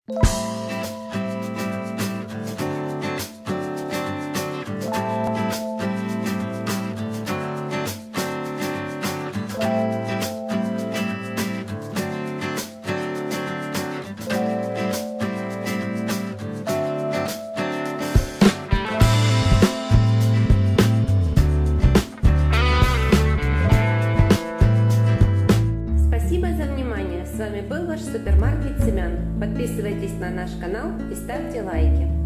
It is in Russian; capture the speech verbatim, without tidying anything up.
С вами был ваш супермаркет семян. Подписывайтесь на наш канал и ставьте лайки.